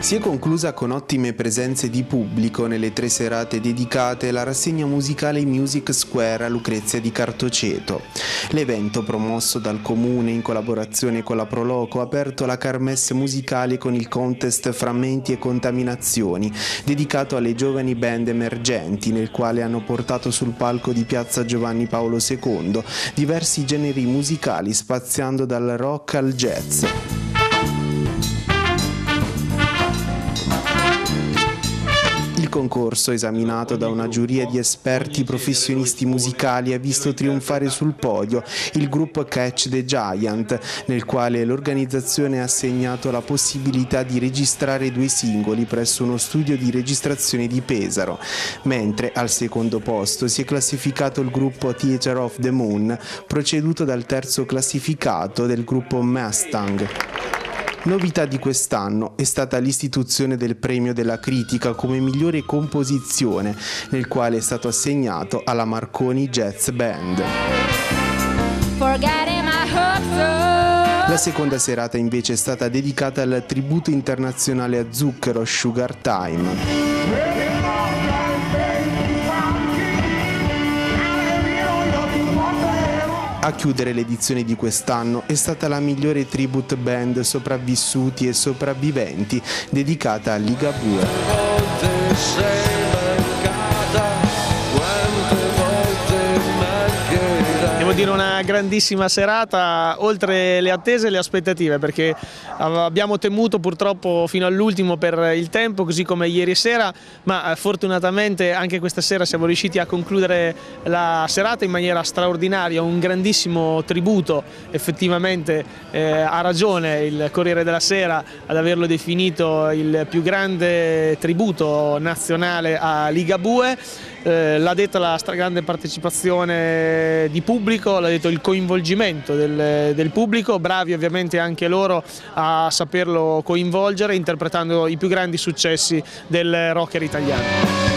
Si è conclusa con ottime presenze di pubblico nelle 3 serate dedicate alla rassegna musicale Music Square a Lucrezia di Cartoceto. L'evento, promosso dal Comune in collaborazione con la Proloco, ha aperto la kermesse musicale con il contest Frammenti e Contaminazioni, dedicato alle giovani band emergenti, nel quale hanno portato sul palco di Piazza Giovanni Paolo II diversi generi musicali spaziando dal rock al jazz. Il concorso, esaminato da una giuria di esperti professionisti musicali, ha visto trionfare sul podio il gruppo Catch the Giant, nel quale l'organizzazione ha assegnato la possibilità di registrare 2 singoli presso uno studio di registrazione di Pesaro, mentre al secondo posto si è classificato il gruppo Theater of the Moon, preceduto dal terzo classificato del gruppo Mustang. Novità di quest'anno è stata l'istituzione del premio della critica come migliore composizione, nel quale è stato assegnato alla Marconi Jazz Band. La seconda serata invece è stata dedicata al tributo internazionale a Zucchero, Sugar Time. A chiudere l'edizione di quest'anno è stata la migliore tribute band Sopravvissuti e Sopravviventi, dedicata a Ligabue. Devo dire una grandissima serata, oltre le attese e le aspettative, perché abbiamo temuto purtroppo fino all'ultimo per il tempo, così come ieri sera, ma fortunatamente anche questa sera siamo riusciti a concludere la serata in maniera straordinaria, un grandissimo tributo. Effettivamente ha ragione il Corriere della Sera ad averlo definito il più grande tributo nazionale a Ligabue. L'ha detto la stragrande partecipazione di pubblico, l'ha detto il coinvolgimento del pubblico, bravi ovviamente anche loro a saperlo coinvolgere interpretando i più grandi successi del rocker italiano.